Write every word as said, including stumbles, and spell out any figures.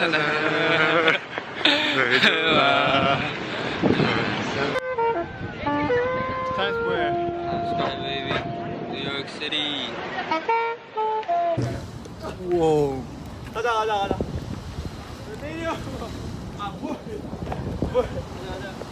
Times Square. Times Square, baby. New York City. 와. 가자 가자 가자. 내려. 아 뭘? 뭘? 가자 가자.